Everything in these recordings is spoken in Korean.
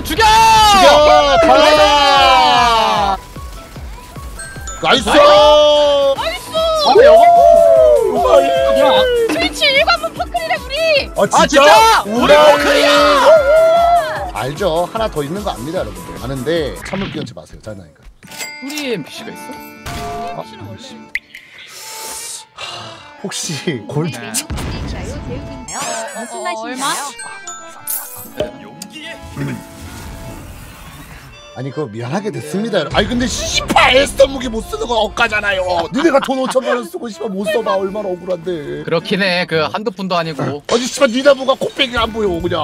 죽여! 가라! 나이스! 트위치 일관문 퍼클이래 우리. 아 진짜? 우리 퍼클이야! 알죠. 하나 더 있는 거 압니다 여러분들. 아는데 참을 끼얹지 마세요. 장난이니까. 우리 NPC가 있어? NPC는 원래 혹시 골드 무슨 얼마? 아니 그거 미안하게 됐습니다. 아니 근데 씨발 에스터 무기 못 쓰는 건 억까잖아요. 니네가 돈 5천만 원 쓰고 씨발 못 써봐. 얼마나 억울한데. 그렇긴 해. 그 한두 푼도 아니고. 아니 씨발 니나무가 코빼기가 안 보여 그냥.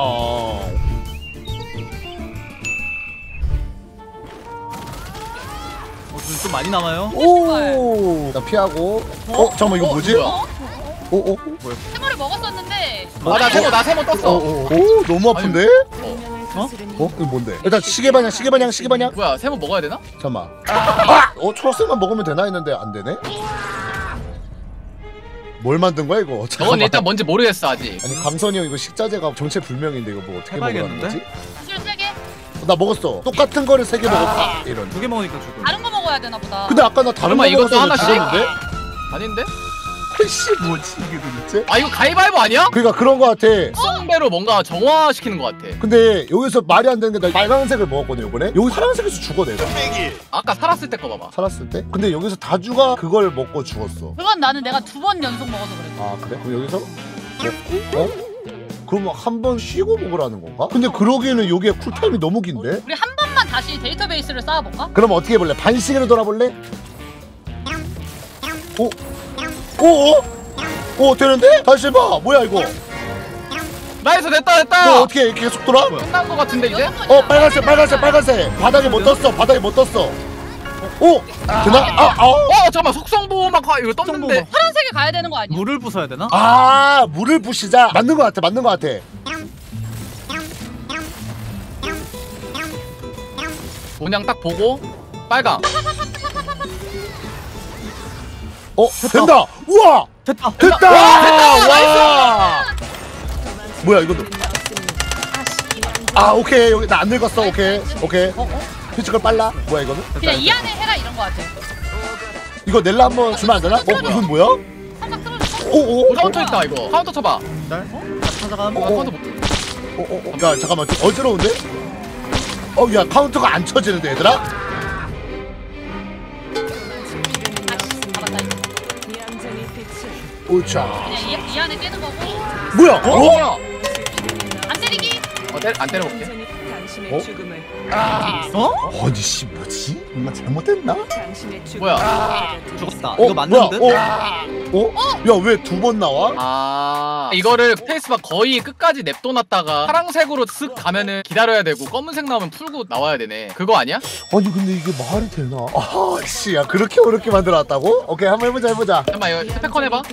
좀 많이 남아요. 오. 나 피하고. 잠깐만 이거 뭐지? 오. 해머를 먹었었는데. 나 세모 떴어. 오 너무 아픈데? 이거 뭔데? 일단 시계 방향. 뭐야 세모 먹어야 되나? 잠깐만. 초록색만 먹으면 되나 했는데 안 되네? 뭘 만든 거야 이거? 저건 일단 뭔지 모르겠어 아직. 아니 강선이 형 이거 식자재가 정체 불명인데 이거 뭐 어떻게 먹으라는 거지? 사실 3개? 나 먹었어. 똑같은 거를 3개 먹었다. 이런. 2개 먹으니까 죽어. 다른 거 먹어야 되나 보다. 근데 아까 나 다른 거 이것도 먹어서 하나씩? 죽었는데? 아닌데? 씨 뭐지 이게 도대체? 아 이거 가위바위보 아니야? 그러니까 그런 거 같아. 성배로 뭔가 정화시키는 거 같아. 근데 여기서 말이 안 되는 게 나 빨간색을 먹었거든 이번에. 여기 파란색에서 죽어 내가. 아까 살았을 때 거 봐봐. 살았을 때? 근데 여기서 다주가 그걸 먹고 죽었어. 그건 나는 내가 2번 연속 먹어서 그래. 아 그래? 그럼 여기서 먹고? 그럼 한 번 쉬고 먹으라는 건가? 근데 그러기에는 여기에 쿨타임이 너무 긴데? 우리 한 번만 다시 데이터베이스를 쌓아볼까? 그럼 어떻게 해볼래? 반시계로 돌아볼래? 오 되는데? 다시 해봐. 뭐야 이거? 나이스 됐다. 어떻게 해? 계속 돌아? 끝난 거 같은데 이제? 빨간색. 바닥에 못 떴어. 오! 되나? 잠깐만 속성보 막 이거 떴는데. 파란색에 가야 되는 거 아니야? 물을 부숴야 되나? 물을 부시자. 맞는 거 같아. 그냥 딱 보고 빨강. 된다! 우와! 됐다. 됐다! 와! 뭐야 이것도? 오케이 여기 나 안 늙었어. 오케이. 피지컬 빨라. 뭐야 이거는? 그냥 이 안에 해라 이런 거 같아. 이거 넬라 한번 주면 안 되나? 이건 뭐야? 살짝 틀어줘. 오. 카운터 있다 이거. 카운터 쳐봐. 찾아가면 카운터 못. 야 잠깐만 좀 어지러운데? 야 카운터가 안 쳐지는데 얘들아? 잡았다 이거. 오차. 그냥 이 안에 깨는 거고. 뭐야? 안 때리기. 안 때려볼게. 아니 씨 뭐지? 엄마 잘못했나? 뭐야? 죽었다. 이거 맞는 듯? 야 왜 2번 나와? 이거를 스페이스바 거의 끝까지 냅둬놨다가 파란색으로 쓱 가면은 기다려야 되고 검은색 나오면 풀고 나와야 되네. 그거 아니야? 아니 근데 이게 말이 되나? 야 그렇게 어렵게 만들어놨다고? 오케이 한번 해보자. 잠깐만 이거 스펙컨 해봐.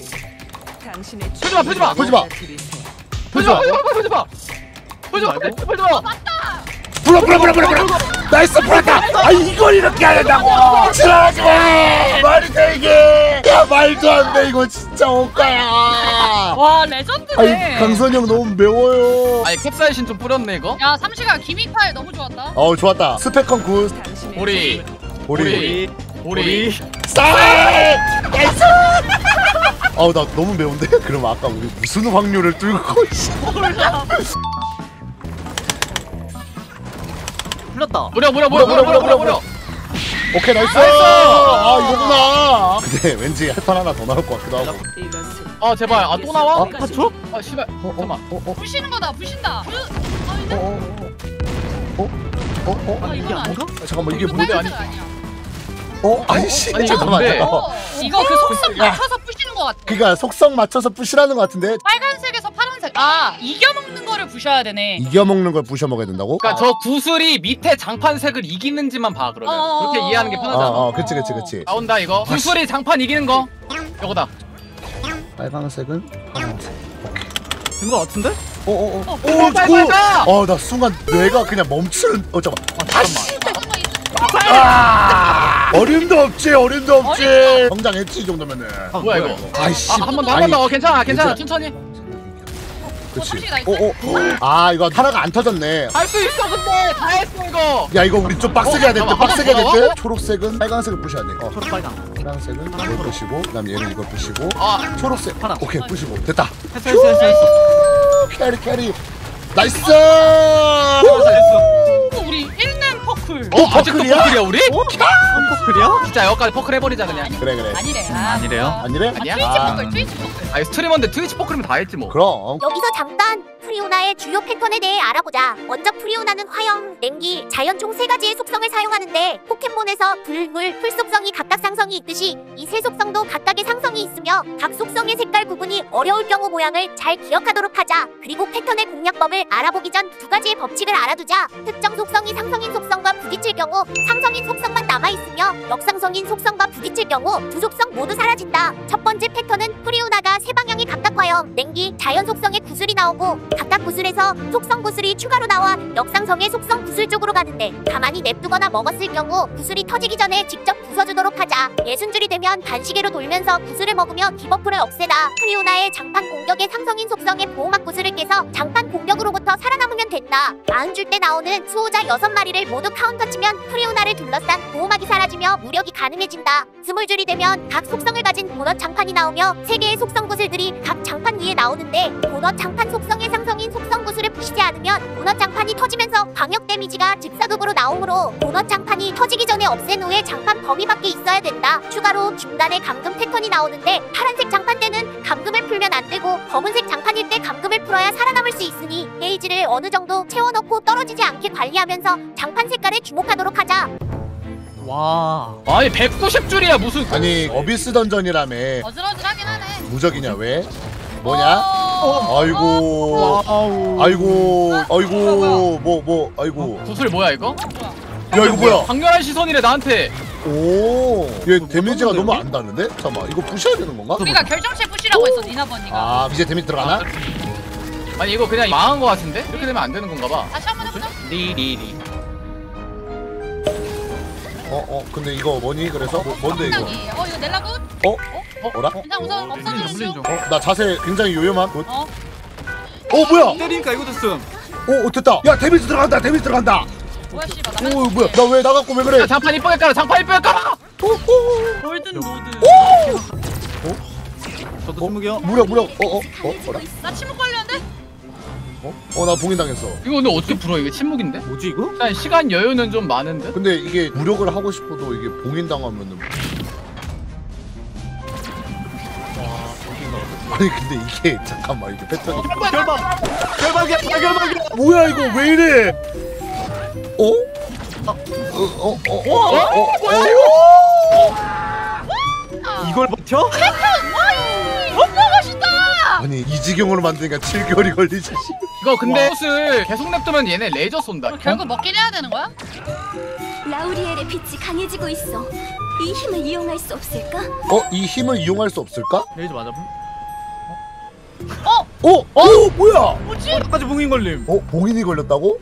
풀지 마. 불러 나이스 불었다. 이걸 이렇게 안 한다고. 지랄하지 마. 말이 돼 이게. 야 말도 안 돼 이거 진짜 옷가야. 와 레전드네. 강선이 형 너무 매워요. 아니 캡사이신 좀 뿌렸네 이거. 야 삼시가 기믹파일 너무 좋았다. 좋았다. 스펙컨 굿. 우리 쌀. 나이스. 나 너무 매운데? 그럼 아까 우리 무슨 확률을 뚫고 풀렸다. 무려. 오케이 나이스. 이거구나. 근데 왠지 할판 하나 더 나올 것 같기도 하고. 제발. 또 나와? 줘? 씨발. 잠깐만. 부시는 거다. 부신다. 이게 아닌가? 잠깐만 이게 이거 뭔데? 빨간색 아니야. 아니씨. 아니, 이거 뭔데? 이거 그 속성 맞춰서 부시는 거 같아. 그니까 속성 맞춰서 부시라는 것 같은데. 빨간색에서 파란색. 이겨먹는 거를 부셔야 되네. 이겨먹는 걸 부셔 먹어야 된다고? 그러니까 저 구슬이 밑에 장판색을 이기는지만 봐 그러면. 그렇게 이해하는 게 편하잖아. 그치. 나온다 이거. 구슬이 장판 이기는 거. 이거다. 빨강색은 파란색. 된 거 같은데? 빨리 가! 나 순간 뇌가 그냥 멈추는. 잠깐만. 아, 어림도 없지. 성장했지 이 정도면은. 뭐야 이거? 아이씨. 한 번 더. 괜찮아. 천천히. 그렇지. 솔직히 나이스. 아 이거 하나가 안 터졌네. 할 수 있어 근데 다 했어 이거. 야 이거 우리 좀 빡세게 해야 될 듯. 잠깐만, 빡세게 해야 한번 될 듯. 초록색은 빨간색을 부셔야 돼. 초록 빨강. 파란색은 이걸 부시고 그다음 얘는 이걸 부시고 아 초록색 파랑. 오케이 부시고 됐다. 했어. 캐리 나이스. 우리 1렘 퍼클. 아직도 퍼클이야? 퍼클이야 우리? 한퍼클이야? 진짜 여기까지 퍼클 해버리자 그냥. 그래 아니래. 아니래요? 아니래? 아니야? 트위치 아. 퍼클, 트위치 퍼클. 아니 스트리머인데 트위치 퍼클이면 다 했지 뭐. 그럼 여기서 잠깐 프리오나의 주요 패턴에 대해 알아보자. 먼저 프리오나는 화형, 냉기, 자연 총 3가지의 속성을 사용하는데 포켓몬에서 불, 물, 풀 속성이 각각 상성이 있듯이 이 세 속성도 각각의 상성이 있으며 각 속성의 색깔 구분이 어려울 경우 모양을 잘 기억하도록 하자. 그리고 패턴의 공략법을 알아보기 전 2가지의 법칙을 알아두자. 특정 속성이 상성인 속성과 부딪힐 경우 상성인 속성만 남아있으며 역상성인 속성과 부딪힐 경우 두 속성 모두 사라진다. 첫 번째 패턴은 프리오나가 세 방향이 각각 화형, 냉기, 자연 속성의 구슬이 나오고 각각 구슬에서 속성 구슬이 추가로 나와 역상성의 속성 구슬 쪽으로 가는데 가만히 냅두거나 먹었을 경우 구슬이 터지기 전에 직접 부숴주도록 하자. 60줄이 되면 단시계로 돌면서 구슬을 먹으며 디버프를 없애다. 프리오나의 장판 공격의 상성인 속성의 보호막 구슬을 깨서 장판 공격으로부터 살아남으면 된다. 40줄 때 나오는 수호자 6마리를 모두 카운터 치면 프리오나를 둘러싼 보호막이 사라지며 무력이 가능해진다. 20줄이 되면 각 속성을 가진 보넛 장판이 나오며 3개의 속성 구슬들이 각 장판 위에 나오는데 보넛 장판 속성의 상성인 속성 구슬을 부시지 않으면 보넛 장판이 터지면서 광역 데미지가 즉사극으로 나오므로 보넛 장판이 터지기 전에 없앤 후에 장판 범위 밖에 있어야 된다. 추가로 중간에 감금 패턴이 나오는데 파란색 장판 때는 감금을 풀면 안 되고 검은색 장판일 때 감금을 풀어야 살아남을 수 있으니 게이지를 어느 정도 채워넣고 떨어지지 않게 관리하면서 장판 색깔에 주목하도록 하자. 와. 아니 190줄이야 무슨. 아니 어비스 던전이라며 어질어질하긴 하네. 무적이냐 왜? 뭐냐? 어. 아이고 아이고 뭐 아이고 구슬 뭐야 이거? 야 이거 뭐야? 강렬한 시선이래 나한테. 오얘 데미지가 너무 안 닿는데? 잠깐만 이거 부셔야 되는 건가? 우리가 결정체 푸시라고 했어, 니나버니가. 아 이제 데미지 들어가나? 아니 이거 그냥 망한 거 같은데? 이렇게 되면 안 되는 건가 봐. 다시 한번 해보자. 리리리. 근데 이거 뭐니? 그래서 뭔데 이거? 갑자기. 이거 넬라굿? 어라? 그냥 우선 없어지는 중. 나 자세 굉장히 요염함. 어? 뭐야? 때리니까 이거 됐음. 됐다. 야 데미지 들어간다. 데미지 들어간다. 뭐야, 씨발. 오 뭐야? 나 왜 나갔고 왜 야 그래? 장판 이쁘게 깔아. 장판 이쁘게 깔아. 골든 로드. 저도 20개요. 무력. 어라? 나 침묵 걸렸는데? 나 봉인 당했어. 이거 근데 어떻게 풀어? 이게 침묵인데? 뭐지 이거? 일단 시간 여유는 좀 많은데? 근데 이게 무력을 하고 싶어도 이게 봉인 당하면은. 아니 근데 이게 잠깐만 이게 패턴이 결박이야. 뭐야 이거 왜 이래? 이걸 버텨? 엄마 멋있다! 아니 이 지경으로 만드니까 7개월이 걸리지. 이거 근데 옷을 계속 냅두면 얘네 레이저 쏜다. 결국 먹긴 해야 되는 거야? 라우리엘의 빛이 강해지고 있어. 이 힘을 이용할 수 없을까? 이 힘을 이용할 수 없을까? 레이저 맞아. 뭐야? 뭐지? 나까지 봉인 걸림. 봉인이 걸렸다고?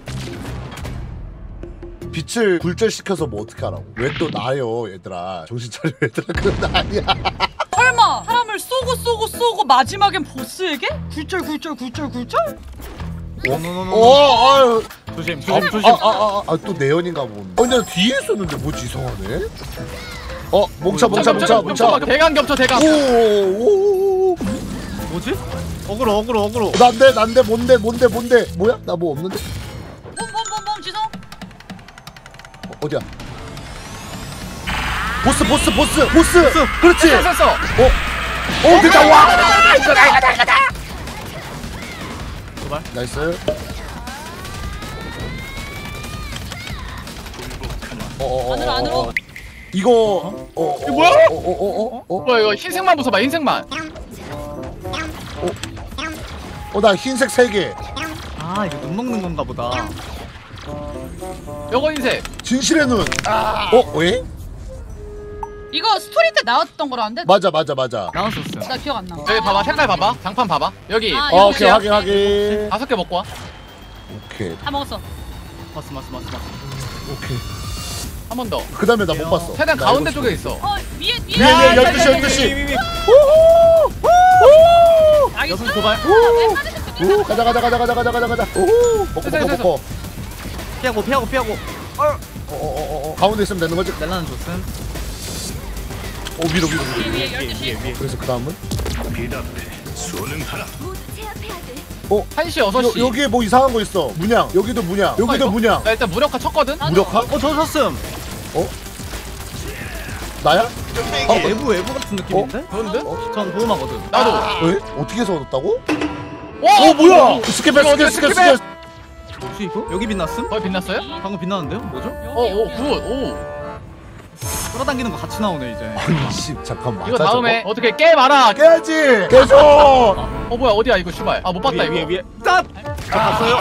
빛을 굴절시켜서 뭐 어떻게 하라고? 왜 또 나요 얘들아? 정신 차려 얘들아. 그건 아니야. 설마 사람을 쏘고 마지막엔 보스에게? 굴절? 아유. 조심. 또 내연인가 보네. 근데 나 뒤에 있었는데 뭐지 이상하네. 뭉쳐. 대강 겹쳐 대강. 오. 뭐지? 어그로. 난데 뭔데? 뭐야? 나 뭐 없는데? 봄 지성? 어디야? 보스. 그렇지. 됐어. 됐다. 와. 이거다. 도발. 나이스. 안으로. 이거 이거 뭐야? 뭐야 이거 흰색만 부숴봐 흰색만. 나 흰색 3개. 아 이거 눈 먹는 건가 보다. 요거 흰색. 진실의 눈. 왜? 이거 스토리 때 나왔던 거라는데? 맞아. 나왔었어. 나 기억 안 나. 여기 봐봐 색깔 봐봐. 장판 봐봐. 여기. 아, 오케이 확인. 5개 먹고 와. 오케이. 다 먹었어. 맞어. 오케이. 한 번 더. 그 다음에 나 못 봤어. 최대한 나 가운데 이거 쪽에 있어. 위에. 위에 12시. 여기 도발. 아, 이거 여기 도발. 왜 빠르셨어? 오 가자 가자 가자 가자 가자 가자 가자. 오 먹고 먹고 먹고. 피하고. 가운데 있으면 되는 거지? 넬라는 줬음. 오 위로 위로 위로. 위에. 그래서 그 다음은? 한시 6시. 여기에 뭐 이상한 거 있어. 문양. 여기도 문양. 여기도 이거? 문양. 나 일단 무력화 쳤거든? 무력화? 저 줬음. 나야? 외부 같은 느낌인데? 그런데? 전 보험하거든. 나도. 왜? 어떻게 해서 얻었다고? 와! 어 뭐야? 스킵해 스킵. 뭐지 이거? 여기 빛났음? 거의 빛났어요? 방금 빛나는데요? 뭐죠? 굿. 끌어당기는 거 같이 나오네 이제. 아니 씨 잠깐만. 이거 다음에 어떻게 깨봐라. 깨야지. 깨줘. 뭐야 어디야 이거 슈발. 못 봤다 이거. 위에. 딱! 봤어요?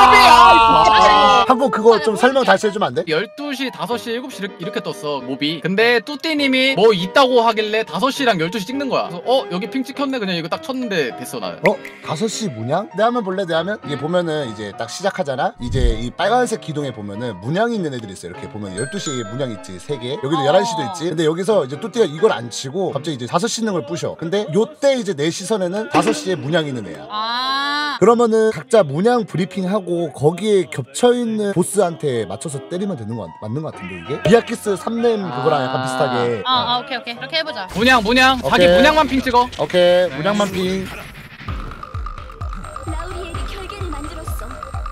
한번 그거 좀 설명 다시 해주면 안 돼? 12시, 5시, 7시 이렇게 떴어 몹이. 근데 뚜띠님이 뭐 있다고 하길래 5시랑 12시 찍는 거야. 그래서 여기 핑 찍혔네. 그냥 이거 딱 쳤는데 됐어 나는. 5시 문양? 내 화면 볼래? 내 화면? 이게 보면은 이제 딱 시작하잖아? 이제 이 빨간색 기둥에 보면은 문양이 있는 애들이 있어요. 이렇게 보면 12시에 문양 있지 3개. 여기도 11시도 있지. 근데 여기서 이제 뚜띠가 이걸 안 치고 갑자기 이제 5시 있는 걸 부셔. 근데 요때 이제 내 시선에는 5시에 문양이 있는 애야. 그러면은 각자 문양 브리핑하고 거기에 겹쳐있는 보스한테 맞춰서 때리면 되는 거 맞는 거 같은데 이게? 비아키스 3렘 그거랑 약간 비슷하게. 오케이 그렇게 해보자. 문양. 자기 오케이. 문양만 핑 찍어. 오케이 문양만 핑. 라우리엘이 결계를 만들었어.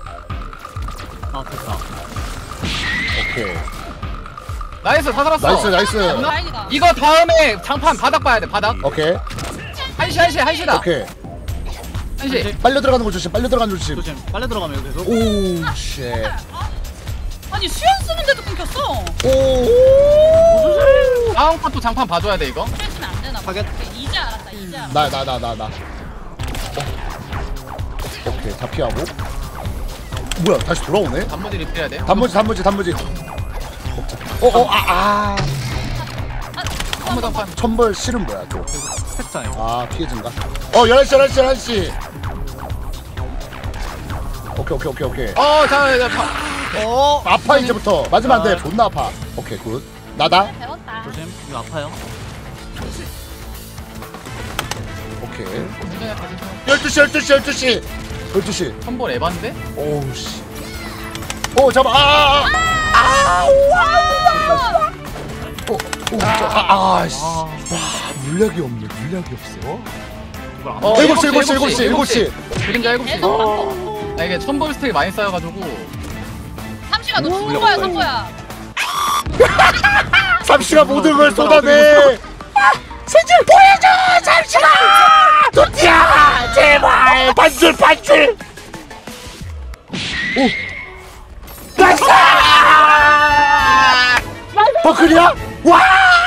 됐다. 오케이 나이스 다 살았어. 나이스 다행이다. 이거 다음에 장판 바닥 봐야 돼 바닥. 오케이 한시다. 오케이 한시. 빨려 들어가는 거 조심 빨려 들어가는 거 조심. 조심. 빨래 들어가면 여기 계속. 오 쉣. 아니 수연 쓰는데도 끊겼어. 오. 다음 컷도 장판 봐줘야 돼 이거. 그러시면 안 되나 봐. 타겟. 이제 알았다. 나. 오케이 다 피하고. 뭐야 다시 돌아오네? 단무지 리필해야 돼. 단무지. 먹자. 단무 장판. 천벌 실은 뭐야 또? 스택 차이. 피해 증가. 11시. 오케이. 자. 아파 이제부터. 맞으면 안 돼. 존나 아파. 오케이 굿. 나다. 배웠다. 조심. 이거 아파요. 오케이. 12시. 선볼 에반데? 오우 씨. 오 잡아. 씨. 물약이 없어. 이걸 안 7시. 그림자 7시. 나 이게 천볼 스택이 많이 쌓여가지고. 삼시가 너 죽은 거야 선거야. 삼시가 모든 걸 쏟아내. 세줄 보여줘 삼시가. 도티야 제발 반줄. 오. 나이스. 버클이야? 와.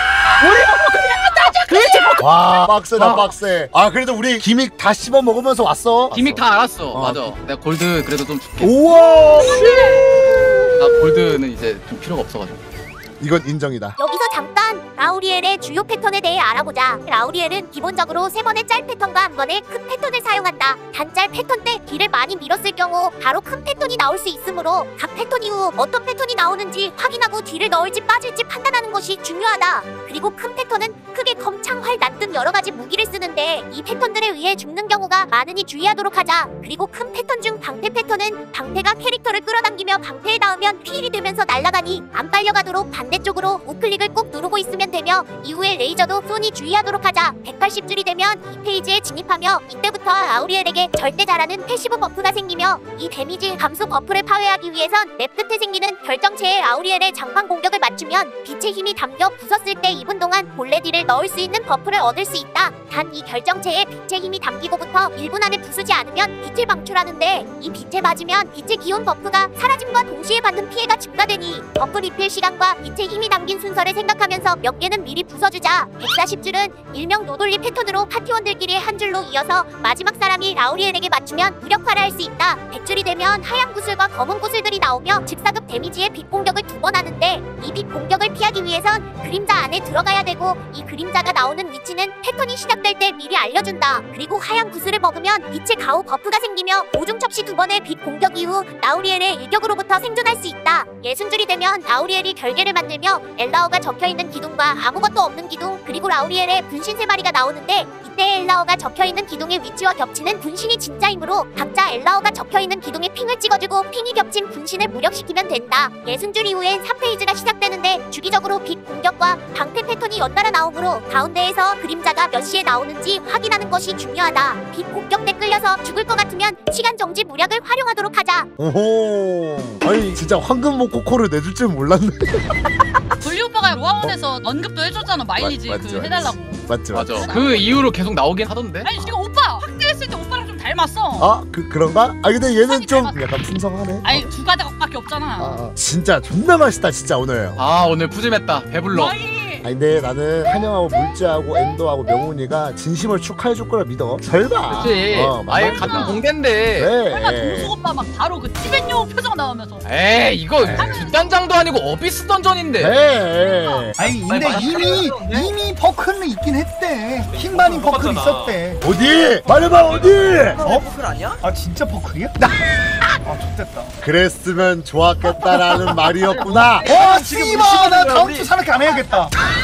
와 빡세다 빡세. 그래도 우리 기믹 다 씹어 먹으면서 왔어. 기믹 다 알았어. 맞아. 내가 골드 그래도 좀 줄게. 우와. 나 골드는 이제 좀 필요가 없어가지고. 이건 인정이다. 여기서 잠깐 라우리엘의 주요 패턴에 대해 알아보자. 라우리엘은 기본적으로 3번의 짤 패턴과 1번의 큰 패턴을 사용한다. 단짤 패턴 때 딜을 많이 밀었을 경우 바로 큰 패턴이 나올 수 있으므로 각 패턴 이후 어떤 패턴이 나오는지 확인하고 딜을 넣을지 빠질지 판단하는 것이 중요하다. 그리고 큰 패턴은 크게 검창, 활, 낫 등 여러 가지 무기를 쓰는데 이 패턴들에 의해 죽는 경우가 많으니 주의하도록 하자. 그리고 큰 패턴 중 방패 패턴은 방패가 캐릭터를 끌어당기며 방패에 닿으면 피일이 되면서 날아가니 안 빨려가도록 반대쪽으로 우클릭을 꼭 누르고 있으면 되며 이후에 레이저도 쏘니 주의하도록 하자. 180줄이 되면 이 페이지에 진입하며 이때부터 아우리엘에게 절대 잘하는 패시브 버프가 생기며 이 데미지 감소 버프를 파괴하기 위해선 맵 끝에 생기는 결정체의 아우리엘의 장판 공격을 맞추면 빛의 힘이 담겨 부쉈을 때 2분 동안 본래 딜을 넣을 수 있는 버프를 얻을 수 있다. 단 이 결정체에 빛의 힘이 담기고부터 1분 안에 부수지 않으면 빛을 방출하는데 이 빛에 맞으면 빛의 기온 버프가 사라짐과 동시에 받는 피해가 증가되니 버프 리필 시간과 빛의 힘이 담긴 순서를 생각하면서 몇 개는 미리 부숴주자. 140줄은 일명 노돌리 패턴으로 파티원들끼리 한 줄로 이어서 마지막 사람이 라우리엘에게 맞추면 무력화를 할 수 있다. 100줄이 되면 하얀 구슬과 검은 구슬들이 나오며 즉사급 데미지의 빛 공격을 2번 하는데 이 빛 공격을 피하기 위해선 그림자 안에 들어가야 되고 이 그림자가 나오는 위치는 패턴이 시작될 때 미리 알려준다. 그리고 하얀 구슬을 먹으면 빛의 가호 버프가 생기며 오중 첩시 2번의 빛 공격 이후 라우리엘의 일격으로부터 생존할 수 있다. 60줄이 되면 라우리엘이 결계를 만들며 엘라오가 적혀있는 기둥과 아무것도 없는 기둥 그리고 라우리엘의 분신 3마리가 나오는데 내 엘라어가 적혀있는 기둥의 위치와 겹치는 분신이 진짜이므로 각자 엘라어가 적혀있는 기둥에 핑을 찍어주고 핑이 겹친 분신을 무력시키면 된다. 60줄 이후엔 3페이지가 시작되는데 주기적으로 빛 공격과 방패 패턴이 연달아 나오므로 가운데에서 그림자가 몇 시에 나오는지 확인하는 것이 중요하다. 빛 공격 때 끌려서 죽을 것 같으면 시간 정지 무력을 활용하도록 하자. 오호. 아니 진짜 황금 목코코를 내줄 줄 몰랐네. 돌리 오빠가 로아원에서 언급도 해줬잖아. 마일리지 맞지, 그 맞지. 해달라고. 맞지 맞아. 맞지. 그 이후로 계속 나오긴 하던데. 아니 지금 오빠 확대했을 때 오빠랑 좀 닮았어. 아 그런가? 아 근데 얘는 성이 좀 닮았어. 약간 풍성하네. 아니 두 가닥밖에 없잖아. 진짜 존나 맛있다 진짜 오늘. 아 오늘 푸짐했다. 배불러. 마이. 아니 근데 나는 한영하고 물지하고 엔도하고 명훈이가 진심을 축하해줄 거라 믿어. 설마. 그치. 아예 맞아. 같은 공대인데. 설마 그래. 동수 오빠 막 바로 그 티벳요 표정 나오면서. 에이 이거 뒷단장도 아니고 어비스 던전인데. 그래. 아니 근데 이미 버클은 있긴 했대. 킹반인 버클 있었대. 어디? 말해봐 어디? 어? 버클 아니야? 아 진짜 버클이야? 아 좋됐다. 그랬으면 좋았겠다라는 말이었구나. 와 씨발 나 다음 주 300개 안 해야겠다.